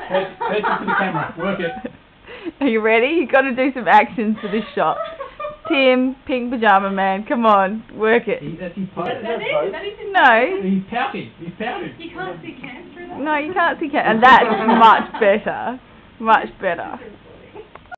That's it for the camera. Work it. Are you ready? You've got to do some actions for this shot. Tim, pink pajama man, come on, work it. That's his pose. No. He's pouting. He's pouting. You can't see Cam through that? No, you can't see Cam. And that's much better. Much better.